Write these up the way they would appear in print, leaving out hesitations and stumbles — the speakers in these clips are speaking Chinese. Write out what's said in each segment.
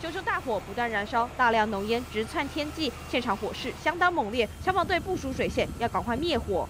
九州大火不断燃烧，大量浓烟直窜天际，现场火势相当猛烈，消防队部署水线，要赶快灭火。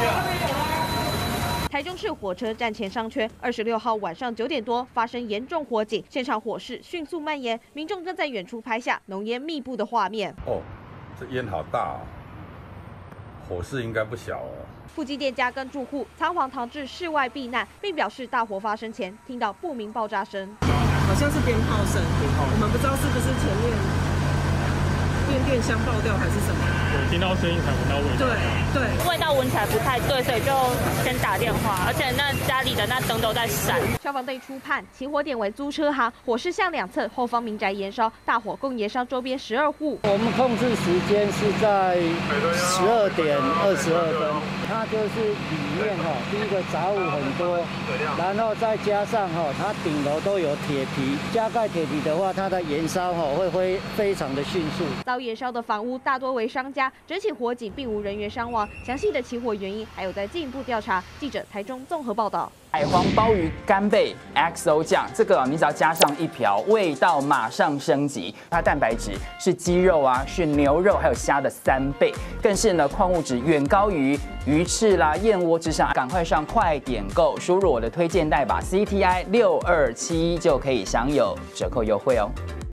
台中市火车站前商圈26号晚上9点多发生严重火警，现场火势迅速蔓延，民众更在远处拍下浓烟密布的画面。 哦，这烟好大哦，火势应该不小哦。 附近店家跟住户仓皇逃至室外避难，并表示大火发生前听到不明爆炸声， 好像是鞭炮声，我们不知道是不是前面变电箱爆掉还是什么。 我听到声音才闻到味道。 对， 味道闻起来不太对，所以就先打电话，而且那家里的那灯都在闪。 消防队初判，起火点为租车行，火势向两侧后方民宅延烧，大火共延烧周边12户。 我们控制时间是在12点22分，它就是里面第一个杂物很多，然后再加上它顶楼都有铁皮，加盖铁皮的话，它的燃烧会非常的迅速。 遭延烧的房屋大多为商家，整起火警并无人员伤亡，详细的起火原因还有待进一步调查。记者台中综合报道。 海皇鲍鱼干贝 XO 酱，这个你只要加上一瓢，味道马上升级。它蛋白质是鸡肉啊，是牛肉还有虾的3倍，更是呢矿物质远高于鱼翅啦、燕窝之上。赶快上快点购，输入我的推荐代码 CTI627就可以享有折扣优惠哦。